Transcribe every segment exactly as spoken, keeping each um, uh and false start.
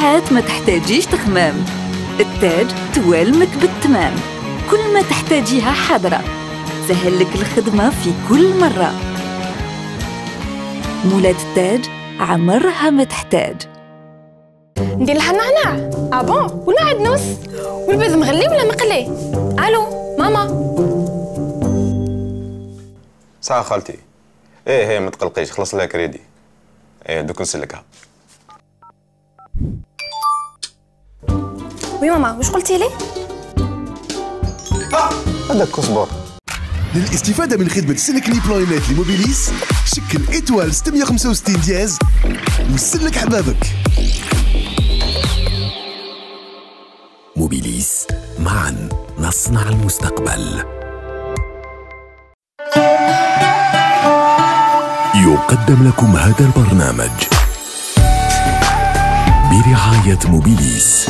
الحياة ما تحتاجيش تخمام. التاج توالمك بالتمام، كل ما تحتاجيها حاضرة، تسهل لك الخدمة في كل مرة. مولات التاج عمرها ما تحتاج. ندير لها النعناع ابون ولا عدنوس والبيض مغلي ولا مقلي؟ الو ماما. ساعة خالتي. ايه هي ما تقلقيش، خلص لها كريدي. ايه دوك نسلكها. وي ماما واش قلتي لي؟ هذاك اصبر. للاستفادة من خدمة سلك لي بلاينات لموبيليس شكل ايتوال ستمية وخمسة وستين دياز وسلك حبابك. موبيليس، معا نصنع المستقبل. يقدم لكم هذا البرنامج برعاية موبيليس.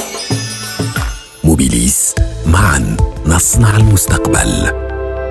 موبيليس، معا نصنع المستقبل.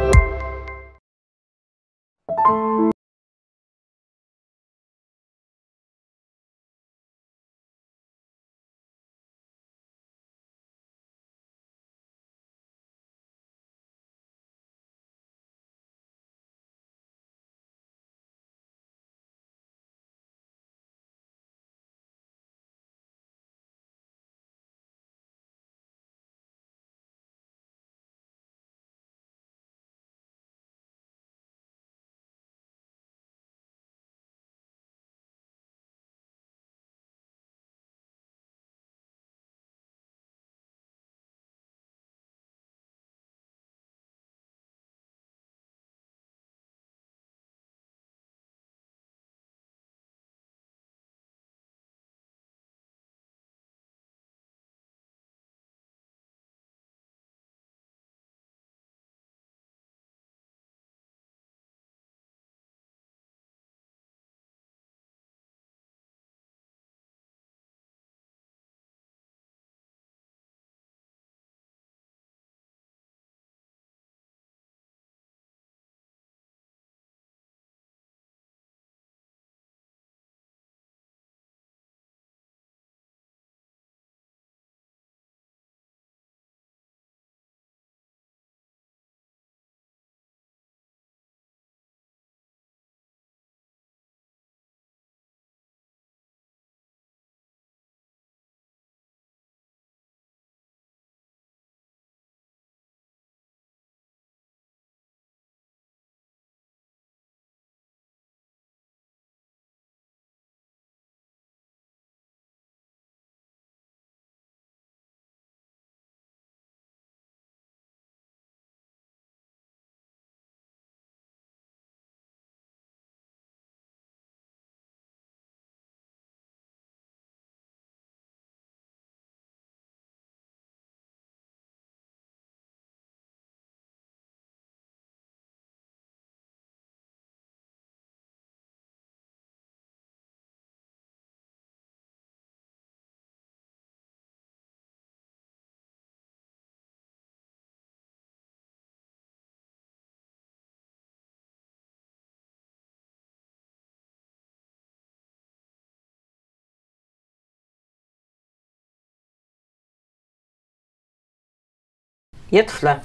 يا طفلة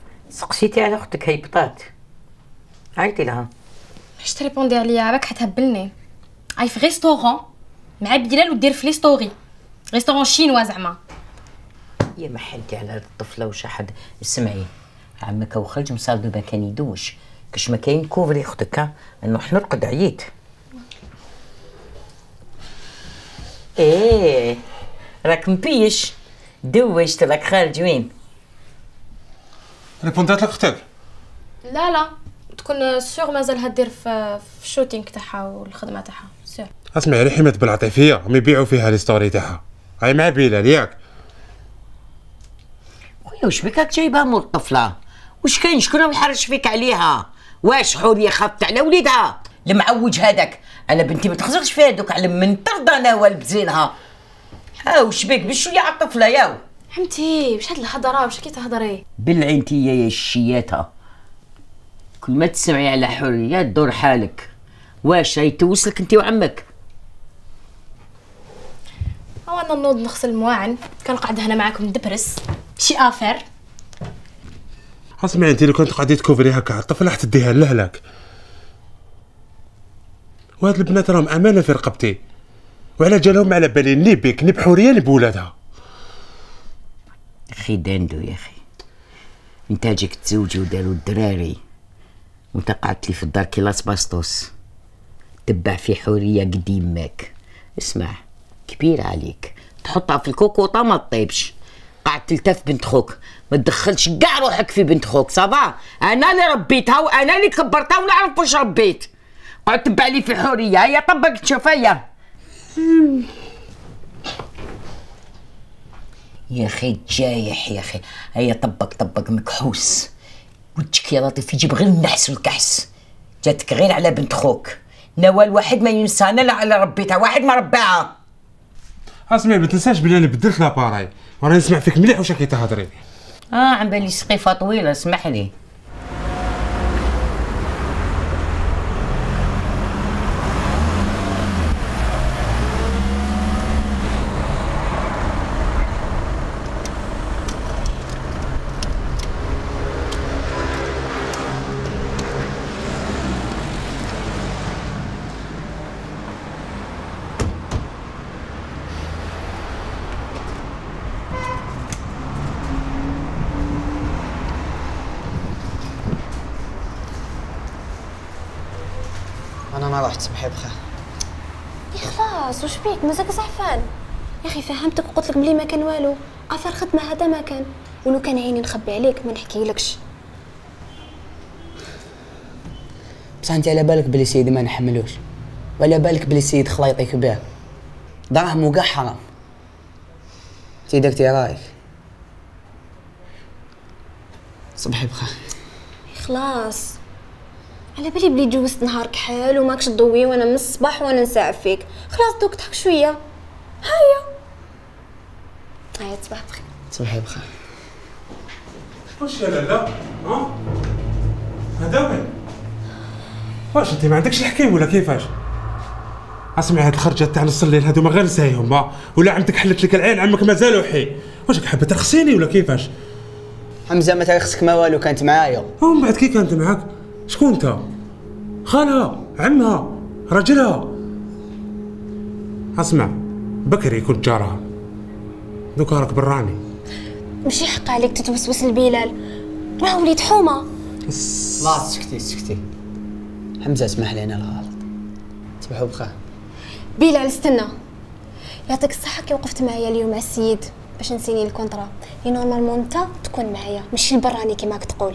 سقسيتي على اختك هيبطات، عيطي لها. واش تريبوندي عليا باك حتهبلني؟ عاي في ريستورون مع بلال ودير في لي ستوري ريستورون شينوا زعما. يا ما حلتي على هاد الطفلة وش حد. اسمعي عمك وخرج مصاب ما كان يدوش كاش ما كاين كوفري اختك ها انه حنرقد عييت. ايه راك مبيش دوشت لك خارج وين؟ ريبوندات لك اختك؟ لا لا تكون سيغ مازالها دير في في الشوتينغ تاعها والخدمه تاعها سيغ. اسمعي ريحي ما تبلعطي فيا، راهم يبيعوا فيها لي ستوري تاعها. هاي مع بلال ياك؟ خويا واش بك راك جايبها مول الطفله؟ واش كاين شكون راهو يحرش فيك عليها؟ واش حوريه خافت على وليدها؟ المعوج هذاك انا بنتي ما تخزرش فيها دوك على من ترضى انا والبزينها. ها واش بك بشويه على الطفله ياو؟ حمتي واش هاد الهضره واش كي تهضري؟ بالعين تيا يا الشياتها، كل ما تسمعي على حريه دور حالك. واش هي توصلك انت وعمك؟ هو وانا نوض نغسل المواعن، كنقعد هنا معاكم ندبرس شي افير. اسمعي انت لو كنت قاعدة تكوفري هكا على الطفل راح تديها لهلاك. وهاد البنات راهم امانه في رقبتي، وعلى جالهم على بالي ني بك ني بحوريه ني بولادها. اخي داندو يا اخي، انت جيك تزوجي وداروا الدراري وانت قعدت لي في الدار كي لاس باستوس تبع في حوريه قديمك. اسمع، كبير عليك تحطها في الكوكوطه ما تطيبش، قاعد تلتف بنت خوك، ما تدخلش كاع روحك في بنت خوك. صافا، انا اللي ربيتها وانا اللي كبرتها ونعرف واش ربيت. قعد تبع لي في حوريه. هيا طبق شوفيا يا اخي جايح يا اخي. هيا طبق طبق مكحوس. وجهك يا لطيف يجيب غير النحس والكحس. جاتك غير على بنت خوك. نوال واحد ما ينسانا لا على ربيتها، واحد ما رباها. اسمعي ما تنساش بلي انا بدلت لاباراي وانا نسمع فيك مليح واش راكي تهضري. اه عم بالي سقيفه طويله، اسمح لي. انا ما رحت. صبحي بخير. يا خلاص واش بيك مازالك زعفان؟ يا اخي فهمتك وقلت لك بلي ما كان والو، افر خدمه هذا ما كان، ولو كان عيني نخبي عليك ما نحكيلكش. بصح انت على بالك بلي سيدي ما نحملوش، وعلى بالك بلي سيد خلايطيك باه دراهم وكاع حرام. انت درتي رايك. صبحي بخير. خلاص على بالي بلي جوزت نهار كحل وماكش تضوي وانا من الصباح وانا نساعد فيك. خلاص دوك تضحك شويه. هيا هيا تصبح بخير. صبحي بخير. واش يا لالا؟ ها؟ هذا وين؟ واش انت ما عندكش الحكايم ولا كيفاش؟ اسمعي هاد الخرجات تاع نص الليل هادو ما غير نسايهم ها؟ ولا عندك حلت لك العين عمك مازالو حي؟ واش راك حابه ترخصيني ولا كيفاش؟ حمزه ما ترخصك ما والو، كانت معايا. ومن بعد كي كانت معاك؟ شكون انت؟ خالها؟ عمها؟ راجلها؟ اسمع بكري كنت جارها، دوكا راك براني. ماشي حق عليك تتوسوس لبلال، راه وليد حومه. لا سكتي سكتي. حمزه اسمح لي انا الغلط. تصبحوا بخير. بلال استنى، يعطيك الصحه كي وقفت معايا اليوم مع السيد باش نسيني الكونطرا لي نورمالمون انت تكون معايا ماشي البراني كيما راك تقول.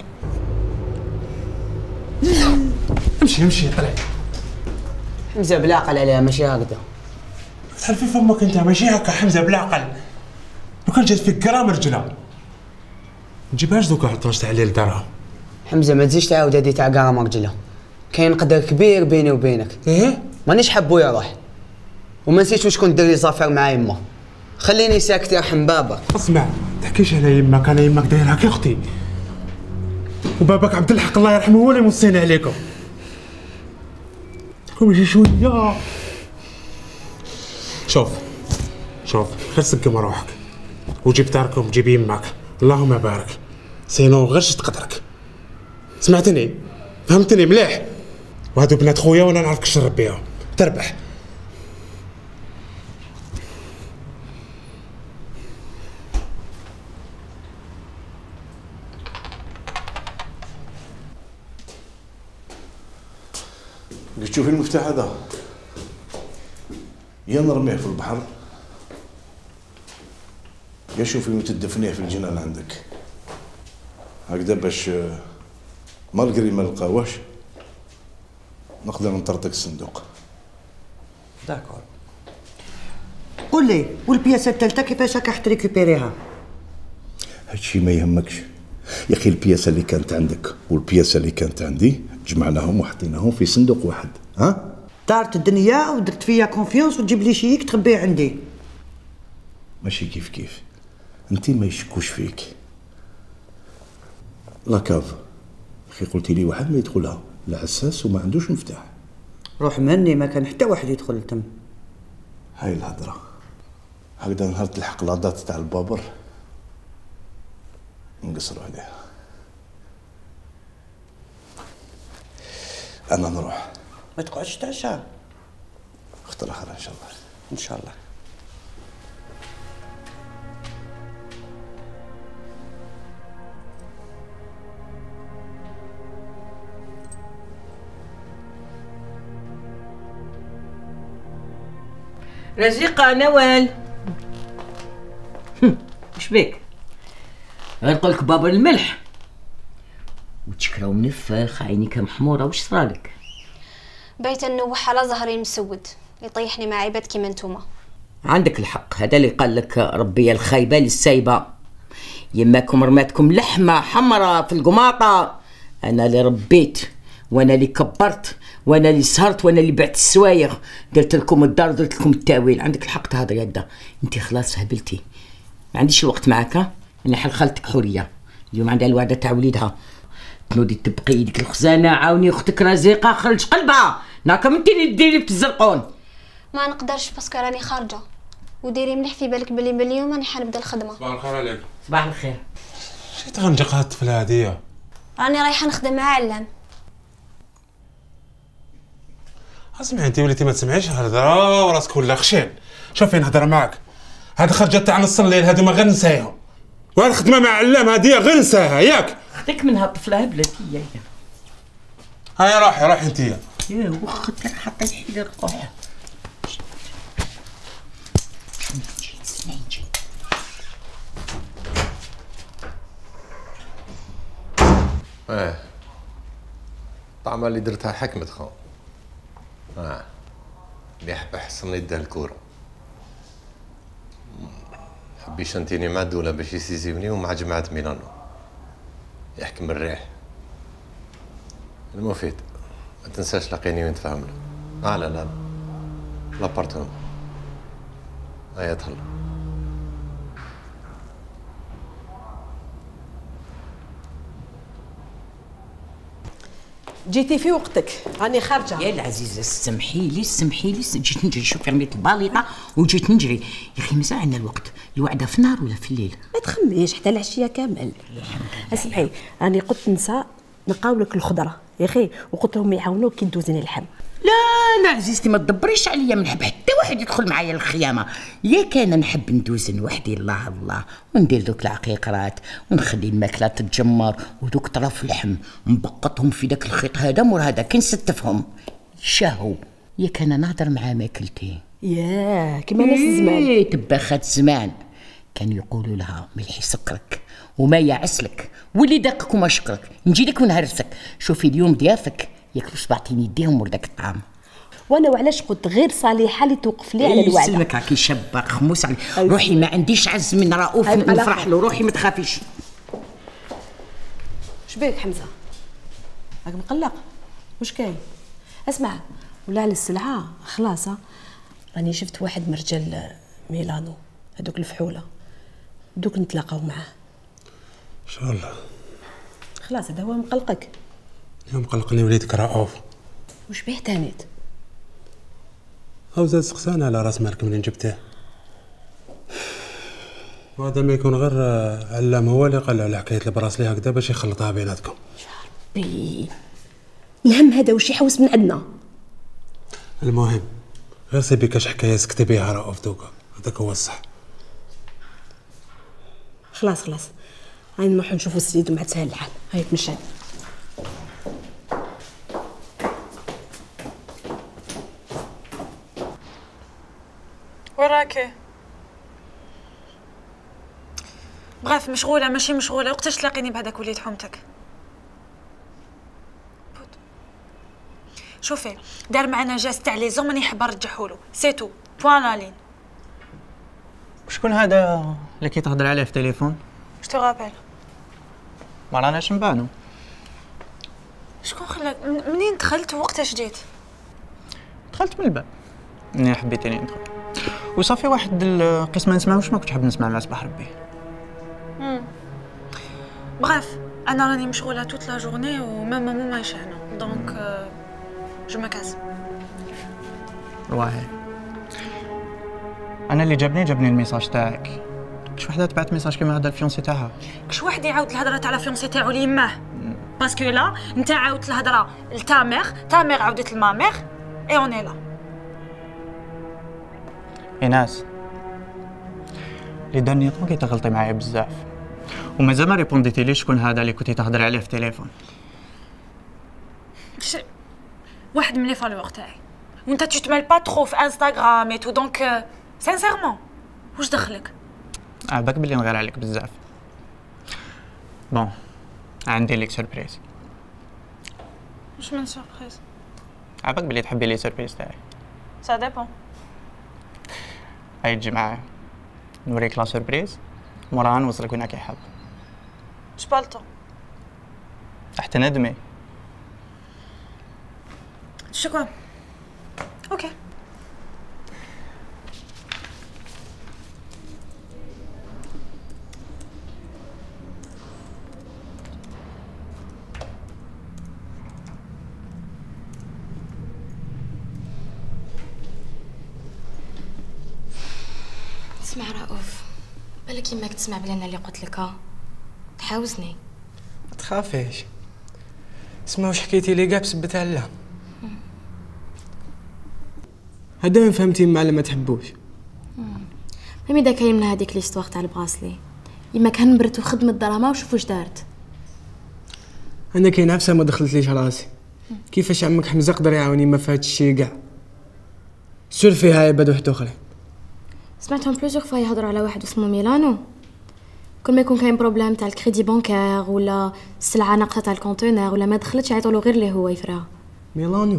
امشي امشي طلع. حمزه بلاقل عليها ماشي هكذا. تحل في فمك انت ماشي هكا. حمزه بالعقل، لو كان جات فيك كرام رجله ما تجيبهاش دوكا عطاش تاع الليل دارها. حمزه ما تزيدش تعاود هادي تاع كرام رجله، كاين قدر كبير بيني وبينك. ايه مانيش حبو يروح، وما نسيتش واش كنت ديري زافير مع يما. خليني ساكت يرحم بابا. اسمع تحكيش على يماك، انا يماك دايرها كي اختي، وباباك عبد الحق الله يرحمه هو اللي موصيني عليكم. قوم شي شويه. شوف شوف غير سقم روحك وجيب داركم جيب يماك اللهم بارك، سينو غير شت قدرك. سمعتني؟ فهمتني مليح؟ وهادو بنات خويا وانا نعرف كيش نربيهم. تربح. قلت شوفي المفتاح هذا، يا نرميه في البحر يا شوفي وتدفنيه في الجنان عندك هكذا باش ما القري ما نلقاوهش نقدر نطرطق الصندوق. داكور. قول لي والبياسه الثالثه كيفاش راك تريكوبيريها؟ هادشي ما يهمكش يا اخي. البياسه اللي كانت عندك والبياسه اللي كانت عندي جمعناهم وحطيناهم في صندوق واحد. ها دارت الدنيا ودرت فيا كونفيونس وتجيب لي شيك تخبيه عندي. ماشي كيف كيف، انت ما يشكوش فيك. لاكاف اخي قلتي لي واحد ما يدخلها لا عساس وما عندوش مفتاح. روح مني ما كان حتى واحد يدخل تم. هاي الهضره هكذا نهار تلحق لاطات تاع البابر نقصروا عليها. انا نروح. ما تقعدش تعشى. وقت الاخر ان شاء الله. ان شاء الله. رزيقة نوال. وش بيك؟ غنقولك بابا الملح وتشكراو منفخ عينيك محمورة. وش صرالك؟ بيت نوح على ظهري مسود يطيحني مع عباد كيما نتوما. عندك الحق، هذا اللي قال لك ربي الخايبة للسايبة. يماكم رماتكم لحمة حمراء في القماطة. أنا اللي ربيت وأنا اللي كبرت وانا اللي سهرت وانا اللي بعت السوايغ، درت لكم الدار درت لكم التاويل. عندك الحق تهضري هدا، انت خلاص هبلتي، ما عنديش الوقت معاك. انا حل خالتك حوريه اليوم عندها الوعده تاع وليدها، تنوضي تبقي يديك الخزانه. عاوني اختك رزيقه خرج قلبها، ناكم انت اللي ديري بتزرقون. ما نقدرش باسكو راني خارجه، وديري مليح في بالك بلي باليوم راني حنبدا الخدمه. صباح الخير عليك. صباح الخير. شي تغنجق هاد الطفله هاديه؟ راني رايحه نخدم مع علام. اسمعي انت وليتي ما تسمعيش الهضره وراسك ولا خشين. شوفي نهضر معاك، هاد الخرجات تاع نص الليل هادو ما غير نسايهم، وهاد الخدمه مع علام هاديه غير نساها ياك. خديك من هاد الطفله هبلتي يا هيا روحي روحي انتيا. يا وخدك حطيت حيلي الروح. اه الطعمه اللي درتها حكمت خو. اه اللي حب يحصل لي يدها الكوره. حبي يشنتيني مع الدوله باش يسيزيوني ومع جماعه ميلانو يحكم الريح. المفيد ما تنساش لاقيني ونتفاهمنا. اه لا لا لابارتمون. هيا تهلا. جيتي في وقتك، راني خارجه. يا العزيزه سمحي لي سمحي لي، جيت نجري. شوفي رميت الباليطه وجيت نجري. يا اخي مازال عندنا الوقت، الوعده في النهار ولا في الليل؟ ما تخميش حتى العشيه كامل. اسمعي راني قلت نسى نقاولك الخضره يا اخي، وقلت لهم يعاونوك كي ندوزني اللحم. لا لا عزيزتي ما تدبريش عليا، ما نحب حتى واحد يدخل معايا الخيامه. يا كان نحب ندوزن وحدي الله الله، وندير دوك العقيقرات ونخلي الماكله تتجمر، ودوك طرف اللحم نبقطهم في داك الخيط هذا مور هذا كي نستفهم شهو. يا كان نهضر مع ماكلتي ياه كيما ناس زمان. ايه تباخات زمان كانوا يقولوا لها ملحي سكرك وما يعسلك، واللي داقك وما شكرك نجي لك ونهرسك. شوفي اليوم ضيافك ياكلوا سبعتين يديهم ور داك الطعام. وانا وعلاش قلت غير صالحه اللي توقف لي على الوعده. يسلمك هاكي شابه خموس علي. روحي ما عنديش عز من رؤوف نفرح له، روحي ما تخافيش. شبيك حمزه راك مقلق؟ واش كاين؟ اسمع ولا على السلعه خلاص. راني شفت واحد من رجال ميلانو هذوك الفحوله، دوك نتلاقاو معاه ان شاء الله. خلاص هذا هو مقلقك. يوم قلقني وليدك رؤوف. وش بيه تانيت؟ او زاد سقسانا على راس مالك منين جبتيه. وهذا ما يكون غير علام هو اللي قال على حكايه البراسلي هكذا باش يخلطها بيناتكم. يا ربي الهم هذا وش يحوس من عندنا. المهم غير سيبي كاش حكايه سكتي بها رؤوف دوكا، هذاك هو الصح. خلاص خلاص هاي نروحو نشوفو السيد ومع تسهل الحال. هاي تمشى. وراكي؟ بغاف مشغولة ماشي مشغولة. وقتاش تلاقيني بهذاك وليد حومتك؟ شوفي دار معنا جاز تاع لي زون ماني حابة نرجعهولو، سيتو بوان لالين. شكون هذا اللي كيتهضر عليه في التليفون؟ جو تو رابيل. ما راناش نبانو. شكون خلاك؟ منين دخلت ووقتاش جيت؟ دخلت من الباب منين حبيتيني ندخل، وصافي واحد القسم ما نسمعوش ما كنتش حاب نسمع مع صباح ربي. امم بغاف انا راني مشغوله توت لا جورني وماما مو ماشي هنا دونك جو ما كاس. واعي انا اللي جابني جابني الميساج تاعك. كش وحده تبعت ميساج كيما هذا الفيونسي تاعها. كش واحد يعاود الهضره تاع الفيونسي تاعو ليماه باسكو لا انت عاودت الهضره لتامير، تامير عاودت لمامير اي اوني لا. ايناس لي داني طون كي تغلطي معايا بزاف ومازال ما ريبونديتيليش شكون هذا اللي كنتي تهضري عليه في التليفون. واحد من لي فالور تاعي وانت تتمال با ترو في انستغرام اي تو دونك سانسيرمون واش دخلك؟ عباك بلي نغير عليك بزاف. بون عندي ليك سوربريز. واش من سوربريز؟ عباك بلي تحبي لي سوربريز تاعي. سا ديبون. هاي تجي معايا نوريك لا سوربريز موراها نوصلك وين راكي حاب. جي با الطون. تحت ندمي. شكرا. اوكي. اسمع رؤوف، بالك يماك تسمع بلي انا اللي قلت لك ها تحاوزني. ما تخافيش، اسمع واش حكيتي لي كاع بسبتها لا. هذا وين فهمتي مع ما تحبوش. مامي دا كاين من هذيك ليستواغ تاع البراسلي، يماك هنبرت وخدمت دراما وشوف واش دارت. انا كاين عفسه ما دخلتليش راسي. كيفاش عمك حمزه قدر يعاوني ما في هذا الشيء كاع. سير فيها عباد واحد اخرين. سمعتهم بلوزيغ فوا يهضروا على واحد اسمه ميلانو، كل ما يكون كاين بروبليم تاع الكريدي بانكير ولا السلعه ناقصه تاع الكونتينر ولا ما دخلتش يعيطوا له غير اللي هو يفرها. ميلانو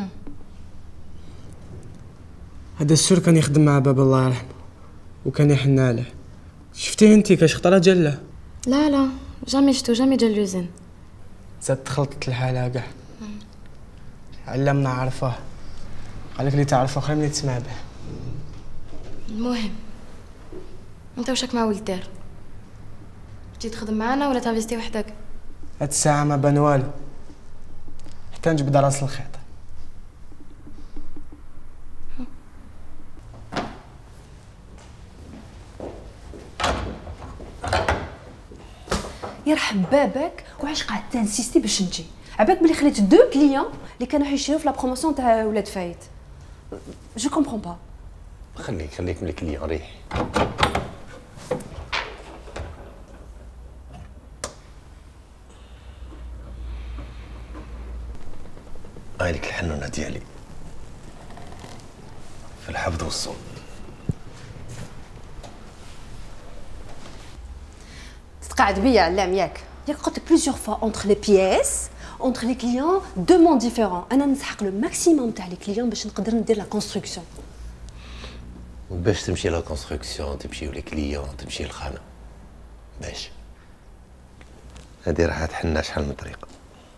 هذا السور كان يخدم مع بابا الله يرحمه وكان يحن عليه. شفتيه انتي كاش خطره جله؟ لا لا جامي شفتو، جامي جا لوزين. زاد تخلطت الحاله كاع. علمنا عرفاه، قالك لي تعرفه خير ملي تسمع به. المهم انت وشك مع ولد دار؟ تجي تخدم معانا ولا تانفيستي وحدك؟ هاد الساعه ما بان والو حتى نجبد راس الخيط. يرحم بابك وعلاش قاعد تنسيستي باش نجي؟ عباك بلي خليت دو كليون اللي كانوا حيشريو في لا بروموسيون تاع ولاد فايت. جو كومبرون با. خليك خليك من الكليون ريح. هايلك الحنونة ديالي في الحفظ والصون. تقعد بيا علام ياك ياك قلت لك بليزيور فوا اونتر لي بييس اونتر لي كليون دو مون ديفيرون. انا نسحق لو ماكسيموم تاع لي كليون باش نقدر ندير لا كونستركسيون. باش تمشي لا كونستركسيون تمشيو لي كليون تمشي للخانه باش هادي راح تحنا شحال من طريقه.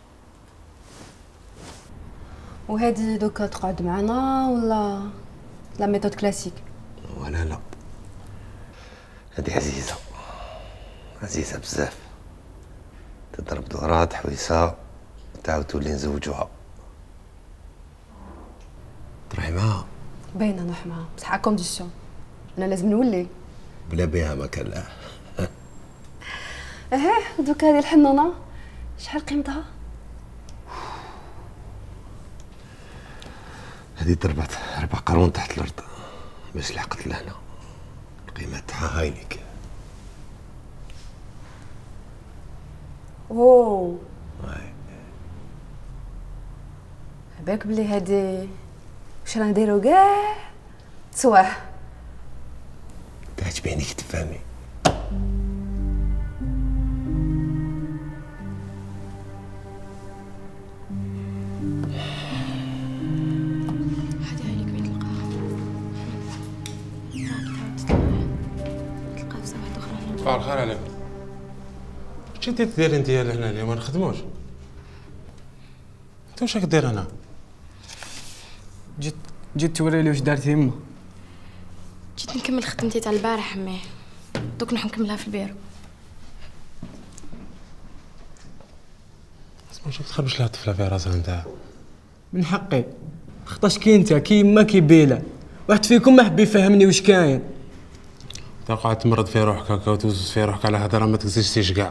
وهادي دوكا تقعد معنا ولا لا ميثود كلاسيك؟ ولا لا هادي عزيزه عزيزه بزاف، تضرب دورات حويسه وتعاود تولي نزوجوها. تروحي معاها؟ باينه نروح معاها بصح ا كونديسيون انا لازم نولي. بلا بها ما كان لا. اها دوكا هادي الحنونه شحال قيمتها؟ هادي ضربت ربع قرون تحت الارض باش لحقت لهنا. القيمه تاعها هايلك. اوه واي عباك بلي هادي واش رانا نديرو كاع تصواه. تعجبيني كي تفهمي. هادي هايلك وين تلقاها؟ تلقى في واحد اخرى. صباح الخير عليكم. واش انت دير انت لهنا اليوم ما نخدموش؟ انت واش راك دير هنا؟ جيت جيت توري لي واش دارت يما. جيت نكمل خدمتي تاع البارح حماه، دوك نروح نكملها في البيرو. اسمع واش تخربش لها الطفله في راسها نتاعها؟ من حقي خطاش كي انت كي يما كي بيلا واحد فيكم ما حب يفهمني واش كاين. تقعد تمرض في روحك هكا وتوزز في روحك على هضره ما تكزيستيش كاع.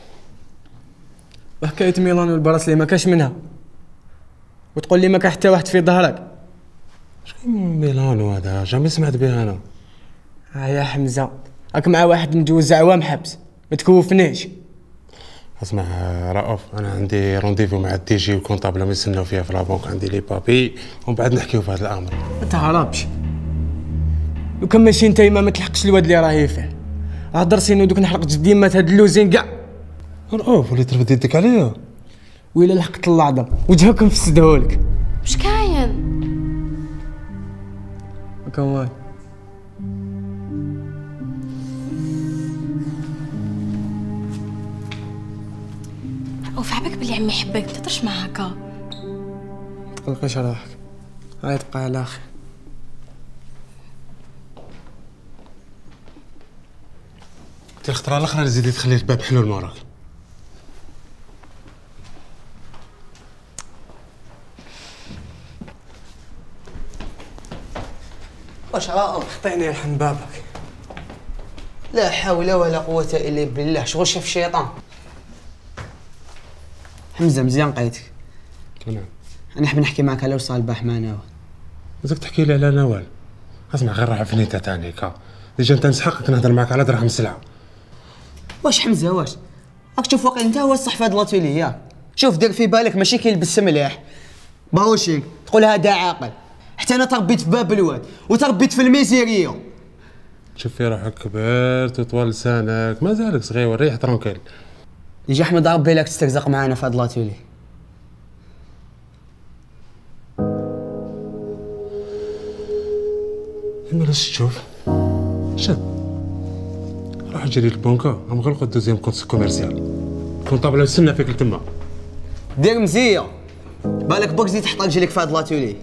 وحكايه ميلان والبراسلي ما كاش منها، وتقول لي ما كان حتى واحد في ظهرك. شكون ميلانو هذا؟ جامي سمعت به انا. ها يا حمزه راك مع واحد مجوز عوام حبس، ما تكوفنيش. اسمع رؤوف، انا عندي رونديفو مع الدي جي والكونطابل نستناو فيها في لابونك، عندي لي بابي ومن بعد نحكيو في هذا الامر. ما تهربش، لو كان ماشي انت ما تلحقش الواد اللي راهي فيه. هضر سينو دوك نحرق جديمات هاد اللوزين كاع. رؤوف وليت ترفد يدك عليا. ويلا لحقت اللعظم وجهكم فسدهولك. واش كاين؟ ما كان والو. رؤوف عباك بلي عمي يحبك، ما تهضرش معاه هكا. ما تقلقيش روحك، هاي تبقى على خير. انت الخطره الاخرى زيدي تخلي الباب حلول موراك. واش راه خطيني يرحم بابك. لا حول ولا قوة الا بالله، شغل شاف الشيطان. حمزة مزيان قايتك. نعم. انا نحب نحكي معك على وصال البارح مع نوال. لازمك تحكي لي على نوال. اسمع غير راح فنيتها تاني هكا. ديجا انت نسحقك نهضر معك على دراهم السلعة. واش حمزة واش؟ راك تشوف واقع انت هو الصح في هاد لاتولي ياك. شوف دير في بالك ماشي كيلبس مليح باوشيك تقول هذا عاقل. حتى انا تربيت في باب الواد وتربيت في الميزيريو. شوف في روحك كبرت وطوال لسانك، مازالك صغير، ريح ترونكيل. يجي احمد ربي لك تسترزق معانا في هاد لاتولي. اما لاش تشوف شد روح جري للبنكة، هم غلقوا الدوزيام كونت كوميرسيال. كونطابل نستنى فيك لتما. دير مزيه بالك بوك زيد تحط رجليك في هاد لاتولي.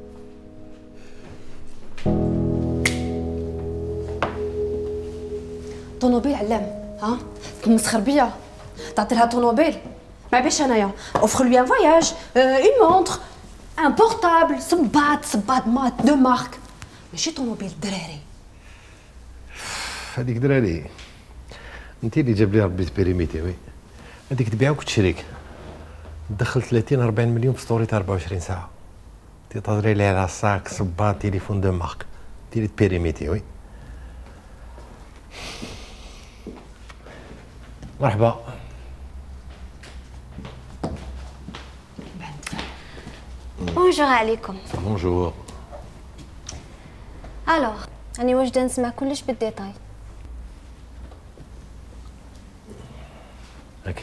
طونوبيل علام، ها تمسخر بيا، تعطي لها طونوبيل ما بيش انايا. اوفر لوي ان فواياج، اون مونتر، ان بورتابل، صباط صباط مات دو مارك، ماشي طونوبيل دراري. هذيك دراري انت اللي جاب لي ربي بيريميتي. وي هذيك تبيعها وتشريك، تدخل ثلاثين أربعين مليون في ستوري تاع أربعة وعشرين ساعه. انت تهضري لي على صاك صباط تليفون دو مارك، انت اللي بيريميتي. وي مرحبا. بونجور عليكم. بونجور. الوغ راني واجده نسمع كلش بالديتاي. هاكي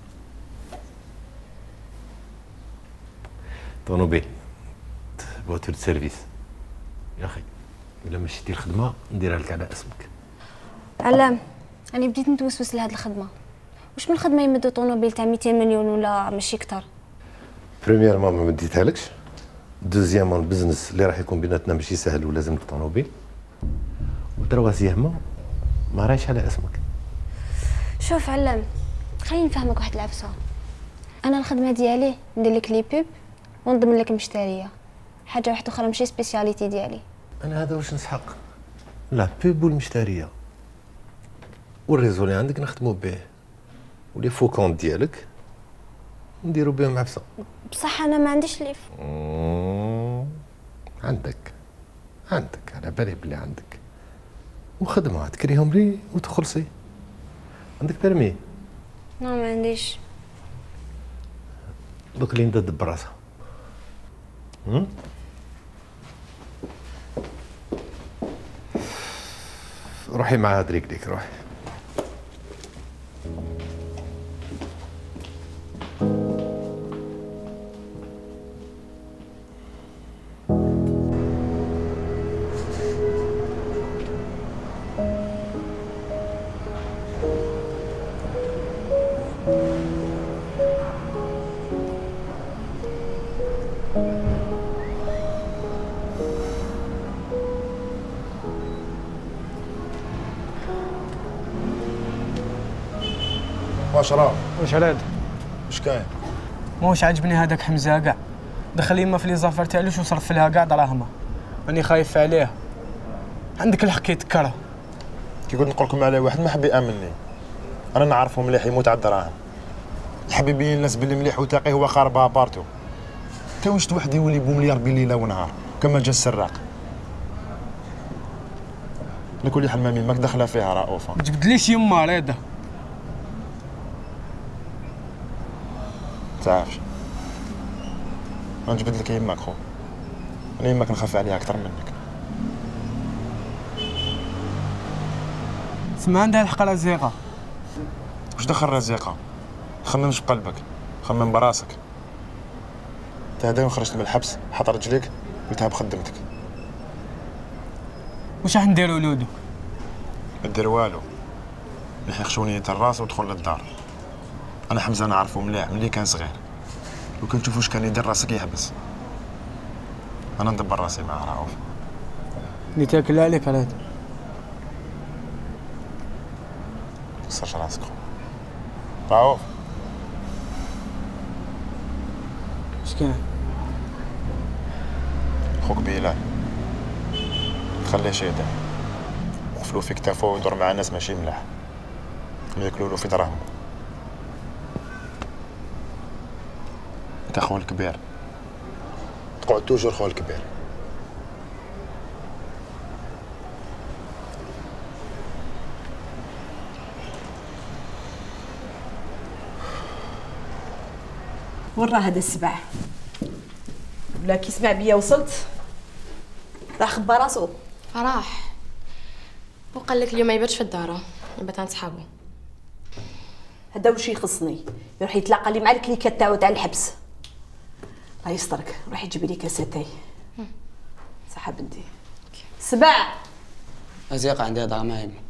طونوبيل فواتور دو سيرفيس. يا اخي الا مشيتي الخدمه نديرها لك على اسمك. علام راني بديت نتوسوس لهاد الخدمه. واش من خدمه يمدوا طونوبيل تاع مئتين مليون ولا ماشي كتر؟ بريميرمون ما مديتها لكش. دوزيامون البزنس اللي راح يكون بيناتنا ماشي سهل ولازم لك طونوبيل. وتروازيامون ما رايش على اسمك. شوف علام خليني نفهمك واحد العفسه. انا الخدمه ديالي ندير لك لي بوب ونضمن لك مشتريه، حاجه واحده اخرى ماشي سبيسياليتي ديالي. انا هذا واش نسحق؟ لا بوب والمشتريه والريزو اللي عندك نخدمو به، ولي فو كونت ديالك نديرو بهم عفسه. بصح انا ما عنديش ليف. عندك عندك على بالي بلي عندك، وخدمه تكريهم لي وتخلصي. عندك بيرمي؟ لا ما عنديش. دوك اللي ندد براسها. روحي مع هاد رجليك روحي. واش راه؟ واش على هذا؟ واش كاين؟ موش عجبني هذاك حمزه كاع، دخل يما في لي زافير تاعلوش وصرف لها كاع دراهمها، راني خايف عليه. عندك الحق يتكره. كي قلت نقول لكم على واحد ما حب يامنني، انا نعرفه مليح يموت على الدراهم. الحبيب يبين الناس باللي مليح وتاقي هو خاربها بارتو. تا واش واحد يولي بومليار بين ليله ونهار كما جا السراق. لكل حال مامي ماك داخله فيها رؤوفه. ما تجبدليش يما رضا. تعرفش غنجبد لك يماك خو. انا يماك نخاف عليها اكثر منك. سمع عندها الحق رزيقه. واش دخل رزيقه؟ خممش بقلبك، خمم براسك. انت هذا يوم خرجت من الحبس حط رجليك قلتها بخدمتك. واش راح نديرو لودو؟ ما دير والو، نحيق شونية الراس ودخل للدار. انا حمزه نعرفو مليح ملي كان صغير، لو كان تشوف واش كان يدير راسك يحبس. انا ندبر راسي معاه رؤوف. اللي تاكل عليك راه كسرش راسك خو. رؤوف اش كان؟ خوك بلال خليه شيطان، وقفلو في كتافو ويدور مع ناس ماشي ملاح، ياكلولو في دراهم. انت خويا الكبير، تقعد توجور خويا الكبير. وين راه هذا السبع؟ ولا كي سمع بيا وصلت راه خبى راسو. راح وقال لك اليوم ما يباتش في الدار، يبات عند صحابو. هذا واش يخصني؟ يروح يتلاقى لي مع الكليكات تاعو تاع الحبس. الله يسترك، روحي جيبي لي كاساتاي. صح بنتي. سبع رزيقه عندي هضره مع يما.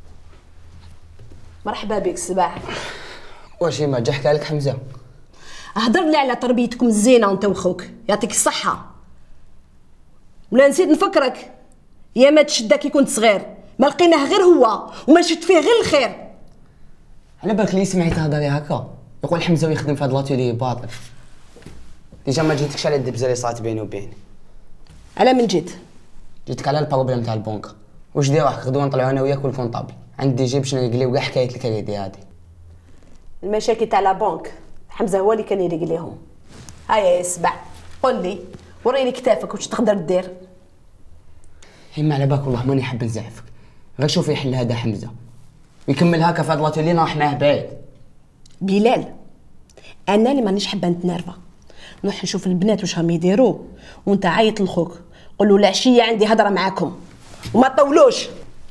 مرحبا بك سبع. واش يما جا حكى لك حمزه؟ هضر لي على تربيتكم الزينه انت وخوك، يعطيك الصحه. ولا نسيت نفكرك، يا ما تشدا كي كنت صغير ما لقيناه غير هو وما شفت فيه غير الخير. على بالك لي سمعت تهضري هكا يقول حمزه ويخدم في هاد لاتولي باطل. ديجا ما جيتكش على الدبزه اللي صارت بيني وبيني. على من جيت؟ جيتك على البروبليم تاع البنك. واش دير روحك غدوه نطلعوا انا وياك والكونطابل عندي جي باش نريقليو كاع حكايه الكريدي هادي. المشاكل تاع لا بنك حمزه هو اللي كان يريقليهم. هيا يا سبع قول لي وريني كتافك واش تقدر دير. يما على بالك والله ماني حاب نزعفك، غير شوفي يحل هذا حمزه ويكمل هكا في هاد لاتولي نروح معاه بعيد. بلال انا اللي مانيش حابه نتنرفى، نروح نشوف البنات واش راهم يديروا وانت عيط لخوك قول له العشيه عندي هضره معاكم وما تطولوش.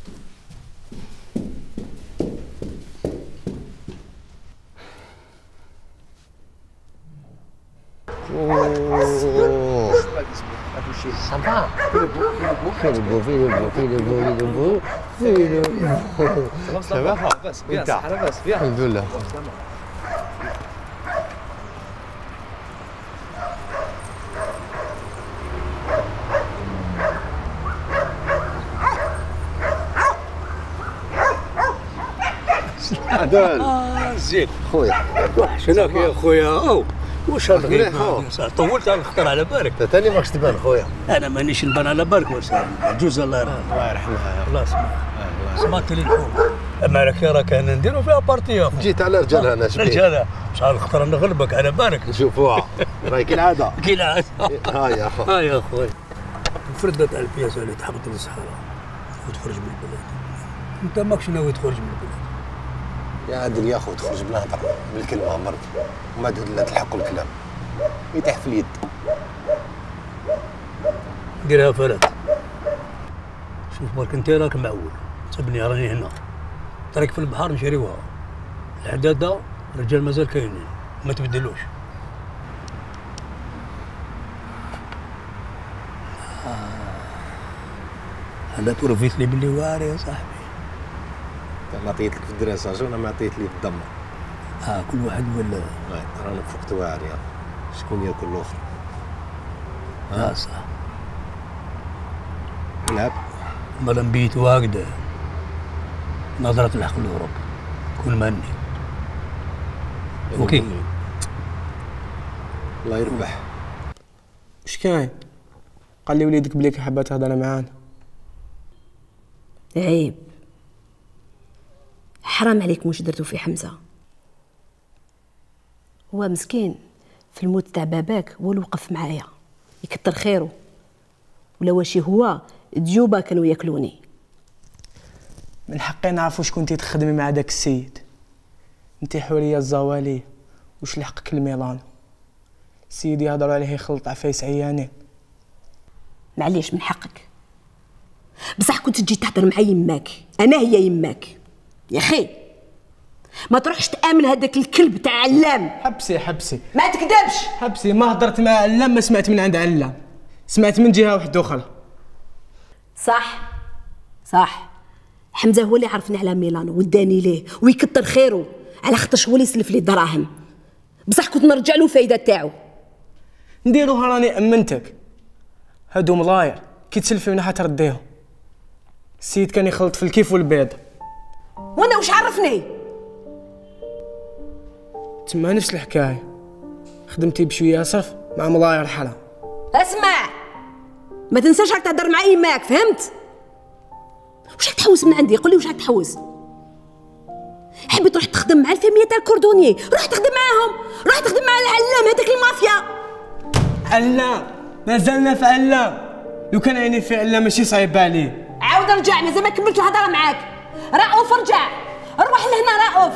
Ça va. Fais le beau, fais le beau, fais le beau, fais le beau, fais le beau. Ça va? Bien, ça va, bien. Alhamdulillah. عدال زين خويا وحشناك يا خويا. او واش الغيب طولت على الخطر على بالك. انت ثاني ماكش تبان خويا. انا مانيش نبان على بالك وسام عجوز الله يرحمها. الله يرحمها. الله يسمع سمعت لي الحوم. اما راك راك انا نديرو فيها بارتي يا خويا. جيت على رجالها انا شبيه. رجالها شحال الخطر نغلبك على بالك. نشوفوها راهي كالعاده. كالعاده. ها يا خو. ها يا خويا. الفردة تاع البياسه اللي تحبط للصحراء وتخرج من البلاد. انت ماكش ناوي تخرج من البلاد. يا عادل يا خو تخرج بالهضره بالكلمه مرك وما لا تلحقوا الكلام يطيح في اليد. ديرها فرات. شوف برك انت راك معول سبني راني هنا طريق في البحر نشريوها. الحداده الرجال مازال كاينين ما تبدلوش. هذا تورفيت لي باللي واعر يا صاحبي. انا عطيت لك في الدراساج وانا ما عطيت لي الضمه. اه كل واحد ولا رانا فقت واعر يا شكون ياكل الاخر. اه صح. نلعب مالا نبيت هكذا نظرة الحق الأوروب كل ماني. اوكي الله يربح. اش كاين؟ قال لي وليدك بليك حابه تهضر معانا. عيب، حرام عليك واش درتو في حمزه. هو مسكين في الموت تاع باباك هو اللي وقف معايا، يكتر خيره، ولا واشي هو ديوبه كانوا ياكلوني. من حقي نعرف واش كنتي تخدمي مع داك السيد. انت حوريه الزواليه واش لحقك الميلانو. السيد يهضروا عليه يخلط عفايس عيانين. معليش من حقك، بصح كنت تجي تهضر مع يماك، انا هي يماك يا اخي. ما تروحش تامن هذاك الكلب تاع علام. حبسي حبسي ما تكذبش. حبسي، ما هضرت مع علام، ما سمعت من عند علام، سمعت من جهه واحده اخرى. صح صح، حمزه هو اللي عرفني على ميلانو وداني ليه ويكتر خيره، على خاطرش هو اللي سلف لي الدراهم، بصح كنت نرجع له الفايده تاعو. نديروها راني امنتك، هادو ملاير كي تسلفيونا حترديهم. السيد كان يخلط في الكيف والبيض. وانا واش عرفني؟ تما نفس الحكايه، خدمتي بشويه صرف مع ملاير حرام. اسمع، ما تنساش راك تهضر مع يماك، فهمت؟ واش راك تحوس من عندي؟ قولي واش راك تحوس؟ حبي تروح تخدم مع الفاميه تاع الكوردونيي، روح تخدم معاهم، روح تخدم مع العلام هذاك المافيا. علام، مازالنا في علام، لو كان عيني في علام ماشي صعيب عليه. عاود رجع، مازال ما كملت الهضره معاك. رؤوف رجع، روح لهنا رؤوف.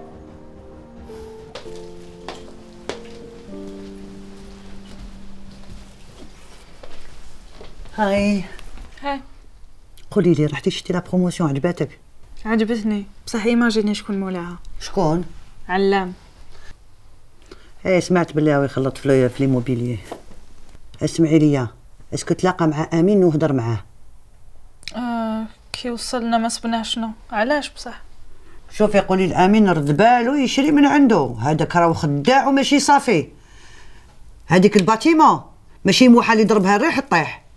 هاي هاي، قولي لي، رحتي شتي لا بروموسيون عجباتك؟ عجبتني، بصح ايماجيني شكون مولاها. شكون؟ علام. ايه سمعت بلي هو يخلط في في ليموبيليي. اسمعي ليا، اسكو تلاقى مع امين وهضر معاه؟ آه كي وصلنا ما سبناه شنو، علاش بصح؟ شوفي قولي لامين رد بالو يشري من عنده، هذاك راهو خداع وماشي صافي. هذيك الباتيمون ماشي موحه اللي ضربها الريح طيح.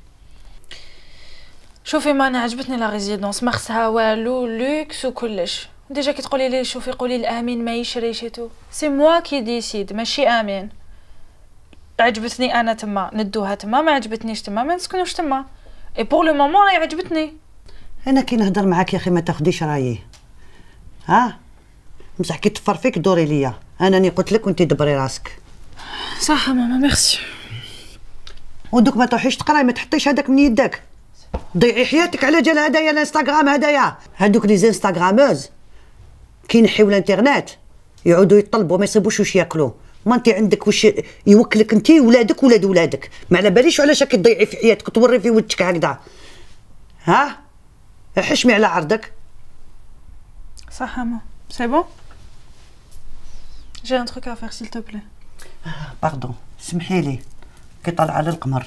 شوفي ما انا عجبتني لا ريزيدونس، ما خصها والو، لوكس وكلش. ديجا كي تقولي لي شوفي قولي لامين ما يشريش تو، سي موا كي ديسيد ماشي امين. عجبتني انا تما ندوها تما، ما عجبتنيش تما ما نسكنوش تما. اي بور لو مومون راهي عجبتني. انا كي نهضر معاك يا اخي ما تاخديش رايي، ها بصح كي تفر فيك دوري ليا، انا راني قلت لك وانت دبري راسك. صح ماما ميرسي. ودوك ما تروحيش تقراي، ما تحطيش هذاك من يدك، ضيعي حياتك على جال هدايا الانستغرام. هدايا هادوك لي زانستغراموز كي ينحيو الانترنت يعودوا يطلبوا ما يصيبوش واش ياكلوا. ما انت عندك واش يوكلك انت ولادك ولاد ولادك، ما على باليش علاش راكي تضيعي في حياتك توري في وجهك هكذا. ها حشمي على عرضك. صح ماما، سي بون. جي ان تروك ا فير سيل تو بلي. باردون سمحي لي، كي طلع على القمر.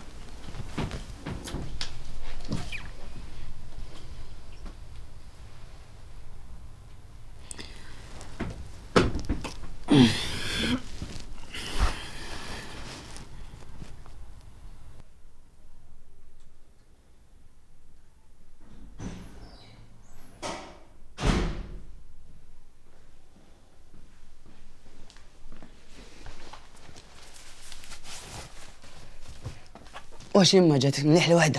واش يما جاتك مليح الوحده؟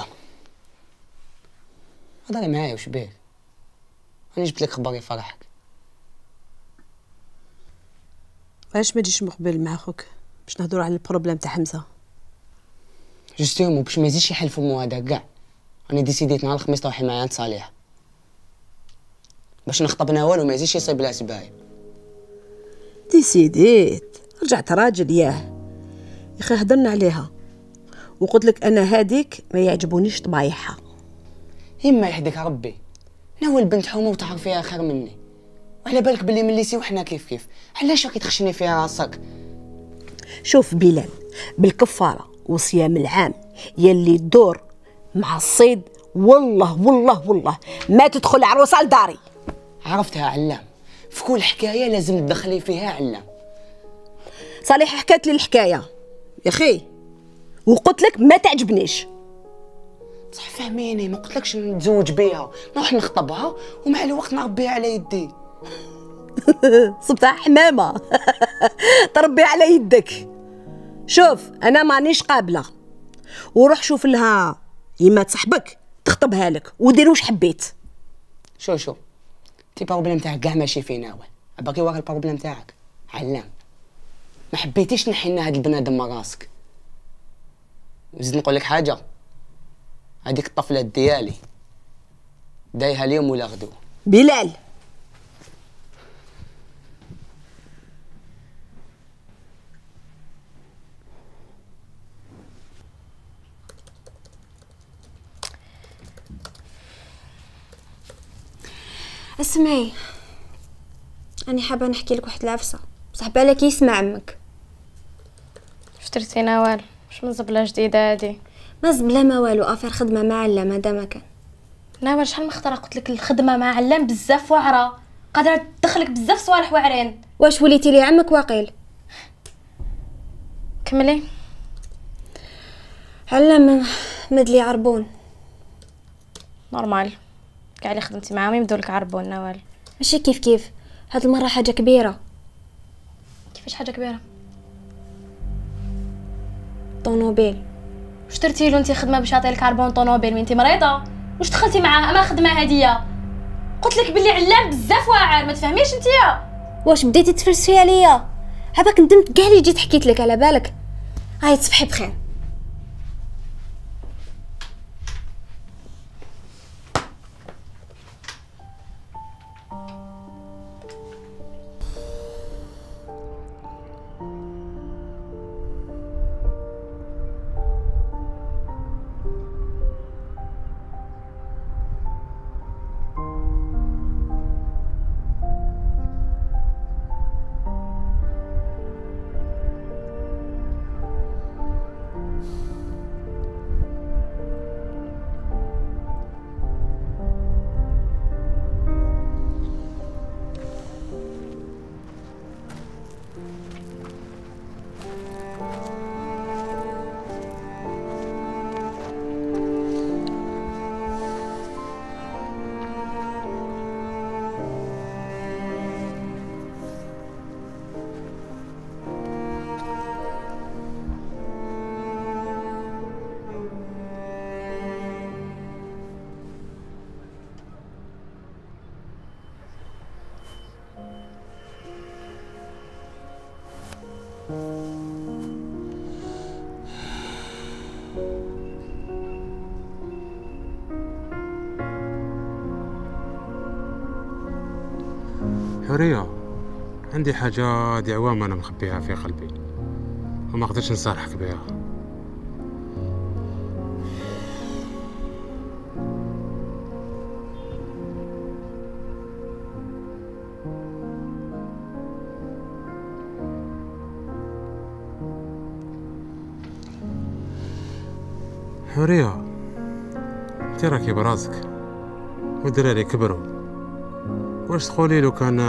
هضري معايا واش بيه؟ راني جبت لك خبر يفرحك. علاش ما تجيش مقبل مع خوك باش نهضروا على البروبليم تاع حمزه؟ جوستومون باش ما يزيدش يحل في مو هذاك كاع، راني ديسيديت نهار الخميس تروحي معايا عند صالح باش نخطب نوال وما يزيدش يصيب لها سبايب. ديسيديت؟ رجعت راجل ياه يا اخي، هضرنا عليها وقلت لك انا هذيك ما يعجبونيش طبايعها. يما يهديك ربي، نوال بنت حومه وتعرفيها خير مني، وعلى بالك بلي من ليسي وحنا كيف كيف، علاش راكي تخشني فيها راسك؟ شوف بلال، بالكفاره وصيام العام يلي تدور مع الصيد، والله والله والله ما تدخل عروسه لداري. عرفتها علام، في كل حكايه لازم تدخلي فيها علام. صالح حكات لي الحكايه يا اخي وقلت لك ما تعجبنيش. صح فهميني، ما قلتلكش نتزوج بيها، نروح نخطبها ومع الوقت نربيها على يدي. صبتها حمامه تربي على يدك. شوف انا مانيش قابله وروح شوف لها يمات صاحبك تخطبها لك ودير واش حبيت. شو شو تي بروبليم تاعك كاع ماشي فينا هو باقي واقع البروبليم تاعك علام. ما حبيتيش تنحي لنا هاد البنادم من راسك. نزيد نقول لك حاجه، هذيك الطفله ديالي دايها اليوم ولا غدو. بلال اسمعي، أنا حابة نحكي لك واحد العفسة، بصح بالك يسمع عمك. شترتي نوال؟ واش من زبله جديده هادي؟ ما زبله ما والو، افير خدمه مع علام هذا ما كان. نوال شحال من خطره قلت لك الخدمه مع علام بزاف واعره، قادره تدخلك بزاف صوالح واعرين. واش وليتي لي عمك واقيل؟ كملي. علام مدلي عربون. نورمال، كاع اللي خدمتي معاهم يمدولك عربون نوال. ماشي كيف كيف، هاد المره حاجه كبيره. كيفاش حاجه كبيره؟ طونوبيل. واش درتي له انت خدمه باش يعطيلك عربون طونوبيل وانت مريضه؟ واش دخلتي معاه؟ اما خدمه هاديه قلت لك بلي علام بزاف واعر، ما تفهميش انتيا. واش بديتي تفلسفي عليا؟ هباك ندمت كاع اللي جيت حكيت لك على بالك. هاي تصبحي بخير. حورية، عندي حاجة دي عوام أنا مخبيها في قلبي وما قدرتش نصارحك بها. حورية، انت راكي براسك والدراري كبروا، واش تقولي لو كان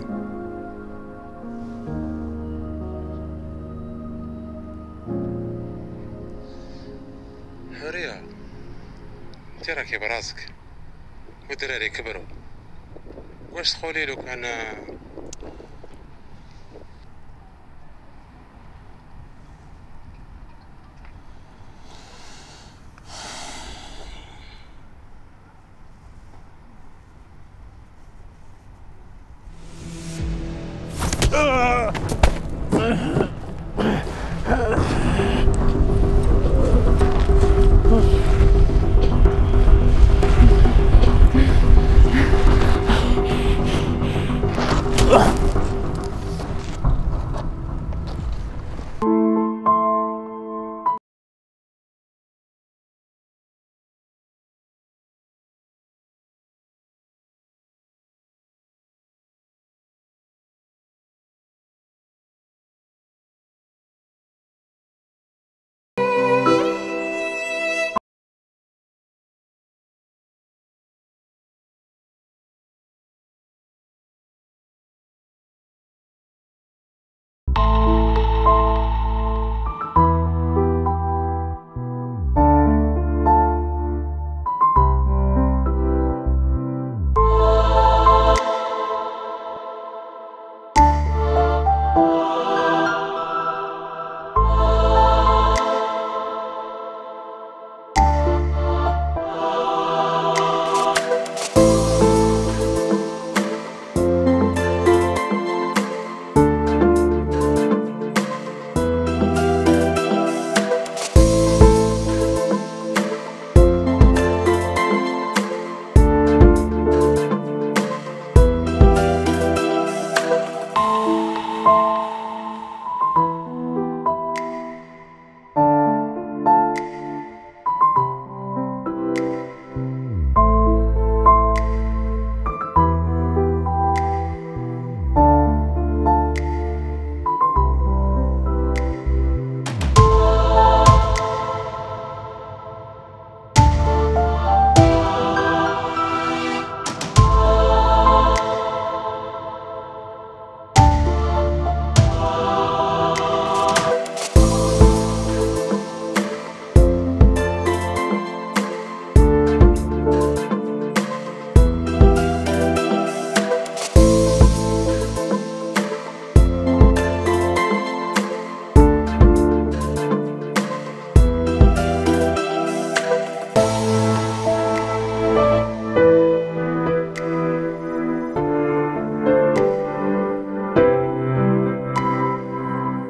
حورية؟ انت راكي براسك والدراري كبروا، واش تقولي لو كان